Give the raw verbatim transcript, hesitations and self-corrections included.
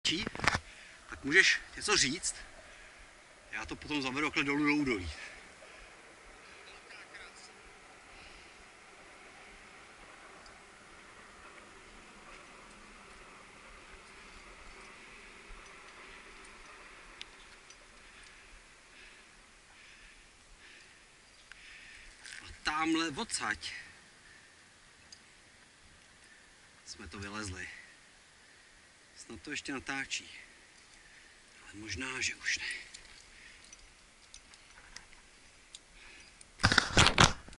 tak můžeš něco říct. Já to potom zavedu okle dolů do údolí. A tamhle odsaď jsme to vylezli. Snad to ještě natáčí. Ale možná, že už ne.